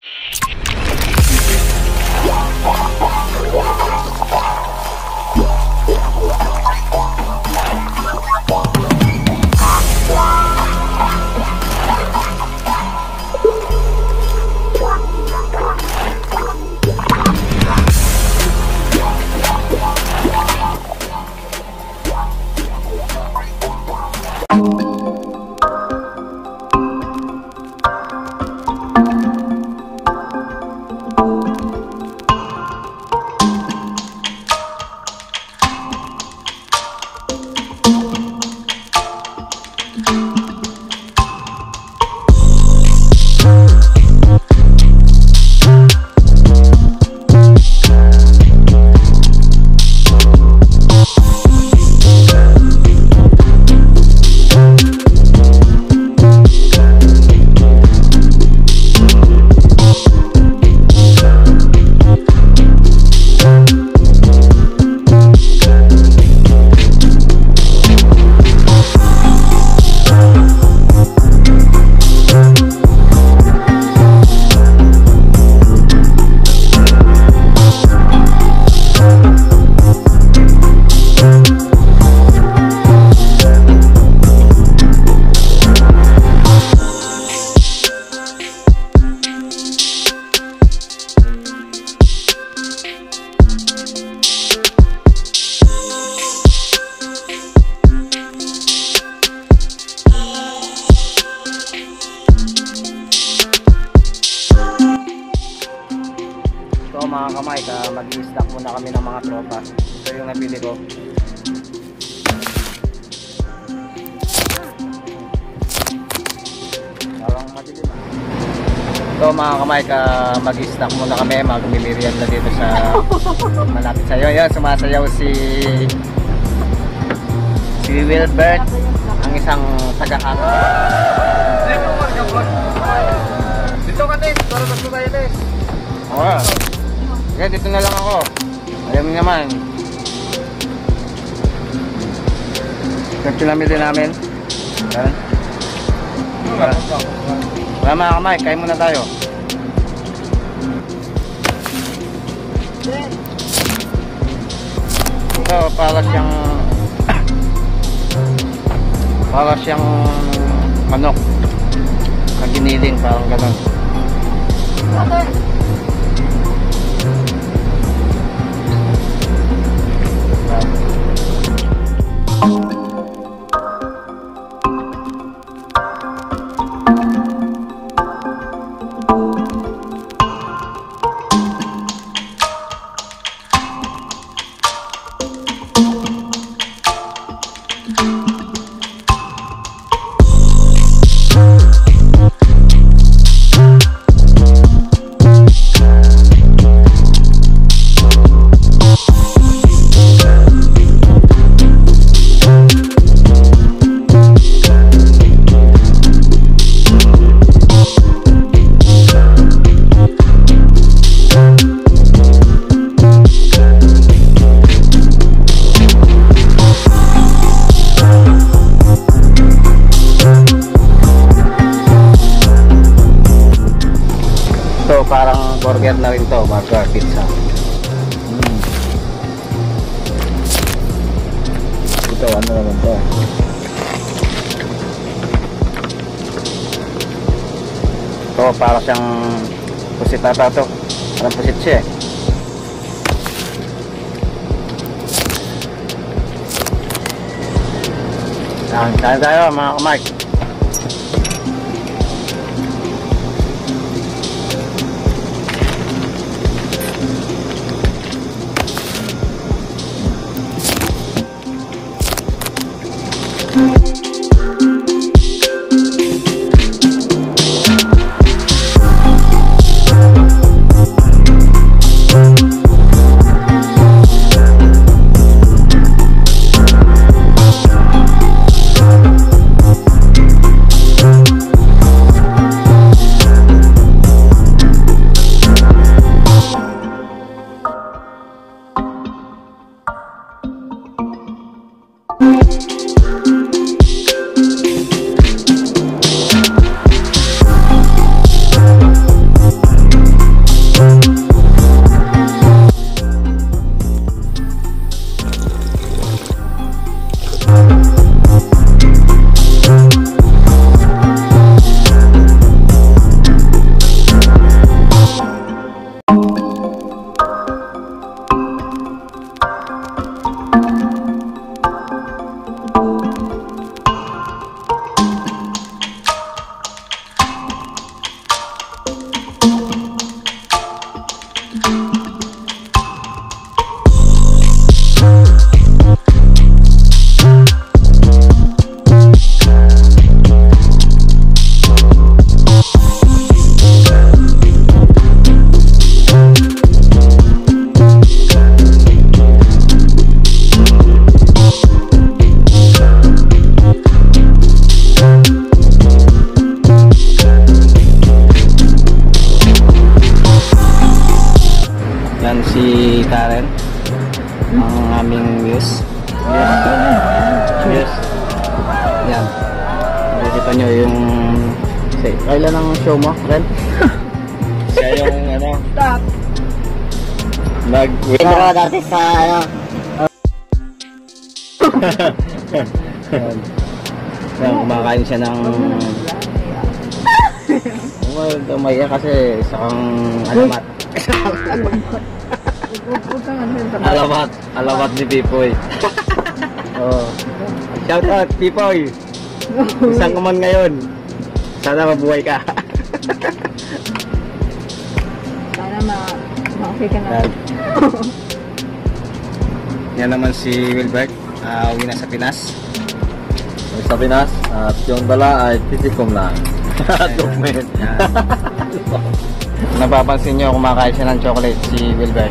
Mga kamay, mag-i-stack muna kami ng mga tropa. Ito yung nabili ko. Parang madilim. Ito mga kamay, mag-i-stack muna kami. Mag-mimirian na dito sa malapit sa iyo. Yan, sumasayaw si Wilbert, ang isang taga-hang. Dito ka din, para mas tayo din. Oo. Okay, dito na lang ako. Alam mo naman. Ito pinamili namin. Yan. Wala mga kamay, kain muna tayo. Ito, para siyang manok na giniling, parang gano'n. Parang burger na rin to, burger pizza. Ito ano naman to? Ito para siyang pusit ata to. Parang pusit siya eh. Kain tayo mga kamay. Karen. Ang aming muse. Yes. Yan. Nakikita nyo yung... Kailan ang show mo, Ren? Siya yung ano... Stop. Nag-wait Ito dati sa ano. Yan, kumakain siya ng... Umaya kasi isang alamat. Alamat ni Pipoy. Oh. Shout out Pipoy. Isang kuman ngayon. Sana mabuhay ka. Sana ma-okay ka na. Yan naman si Wilbert. Uwi na sa Pinas. Sa Pinas, at yung dala ay titikom lang. Document. Napapansin nyo kumakain siya ng chocolate si Wilbert.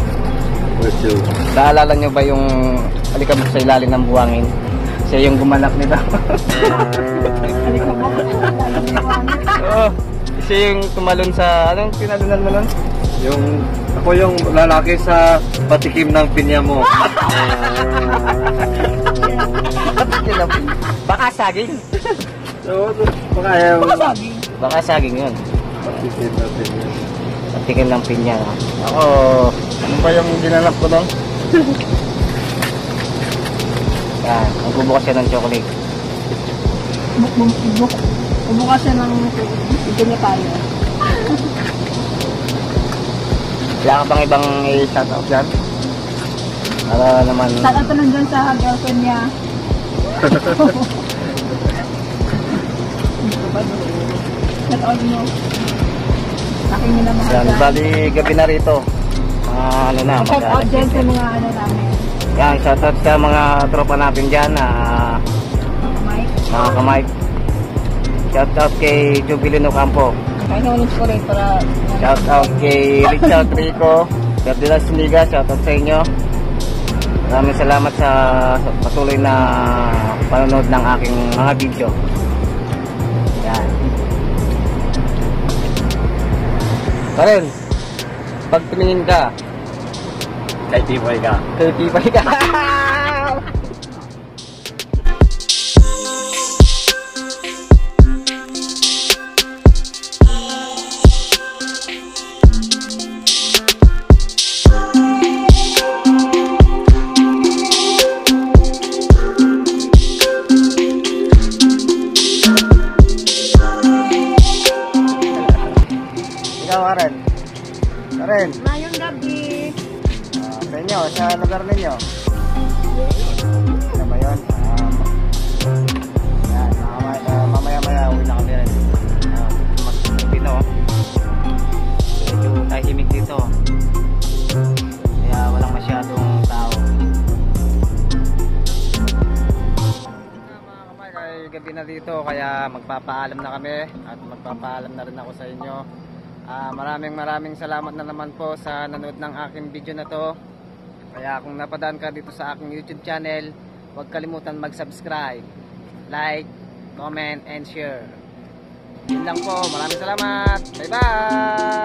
Naalala nyo ba yung alikabok sa ilalim ng buwangin? Siya yung gumanap nito. Oo. Siya yung tumalon sa... Anong tinalunan mo nun? Ako yung lalaki sa patikim ng pinya mo. Baka saging. Baka saging yun. Patikim ng pinya. Patikim ng pinya. Ako, ano ba yung ginanap ko doon? Yan, magbubukas siya ng chocolate. Bubukas siya ng ito niya tayo. Wala ka bang ibang i-shoutout dyan? Para naman... Saan ito nandyan sa girlfriend niya? Shoutout mo. Aking minamahal Yan, dyan. bali gabi na rito. Ano na, Shoutout dyan sa mga ano namin. yan, shoutout sa mga tropa natin dyan na Mike. mga kamay. Shoutout kay Jubilino Campo. Kaya naman ko rin para... Shoutout kay Richard Rico. Ferdinand Siniga, shoutout sa inyo. Maraming salamat sa patuloy na panonood ng aking mga video. Yan. Karen, pag tumingin ka, Kay Tiboy ka. titibay ka. Ikaw, Karen. Karen, Mayong gabi. sa inyo, sa lugar ninyo. Ano ba yun? Yan, mamaya-maya uwi na kami rin. Pino. Medyo tahimik dito. Kaya walang masyadong tao. Mga kamay, kaya gabi na dito. Kaya magpapaalam na kami. At magpapaalam na rin ako sa inyo. Maraming salamat na naman po sa nanood ng aking video na to. Kaya kung napadaan ka dito sa aking YouTube channel, huwag kalimutan mag-subscribe, like, comment, and share. Yun lang po. Maraming salamat. Bye bye!